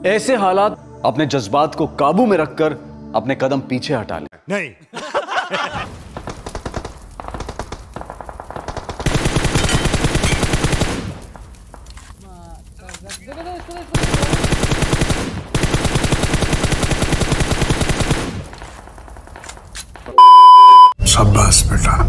ऐसे हालात अपने जज्बात को काबू में रखकर अपने कदम पीछे हटा लें। नहीं। शाबाश बेटा।